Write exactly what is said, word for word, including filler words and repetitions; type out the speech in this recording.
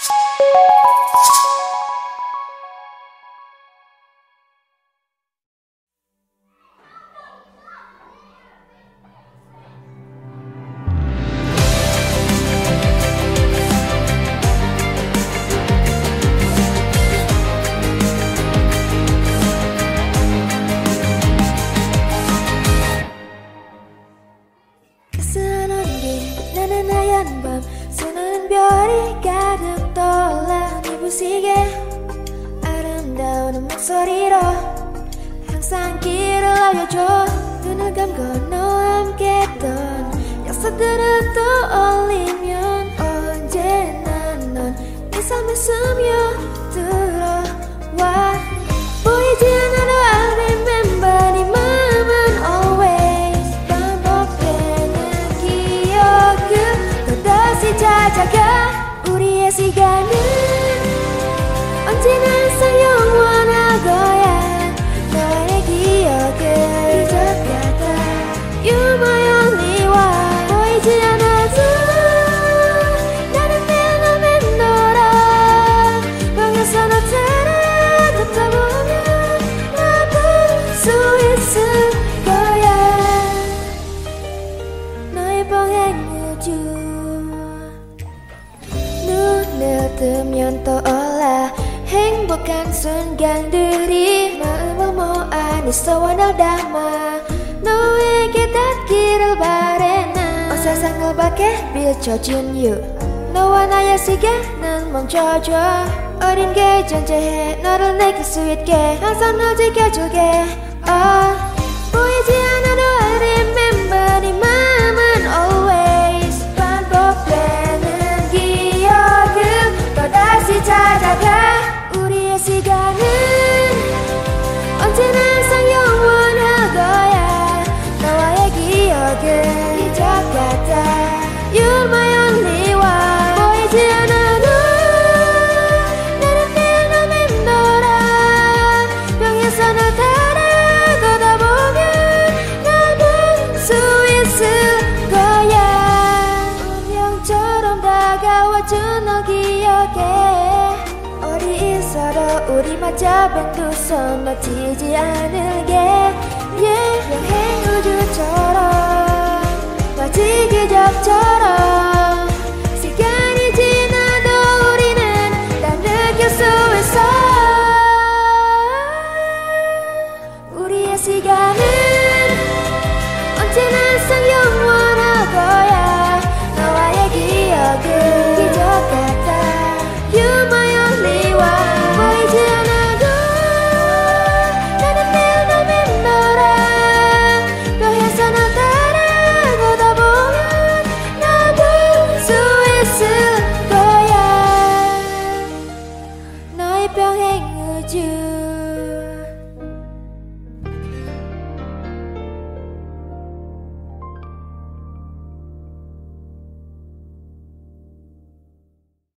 비춰준 you 너와 나의 시계는 멈춰줘 어린 게 존재해 너를 내게 수 있게 항상 널 지켜주게 oh, 보이지 않아도 I remember 네 맘은 always 반복되는 기억은 또다시 찾아가 우리의 시간은 언제나 항상 영원할 거야 너와의 기억은 이적 같아 You're my only one 보이지 않아도 나를 피하는 맴돌아 병에서 널 따라 걷다 보면 날 볼 수 있을 거야 운명처럼 다가와준 널 기억해 어디 있어도 우리 맞잡은 두 손 놓치지 않을게 yeah. 여행 우주처럼 마치 기적처럼